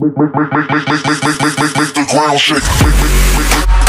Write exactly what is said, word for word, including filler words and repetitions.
make, make, make, make, make, make, make, make, make, make the ground shake. Make, make, make, make.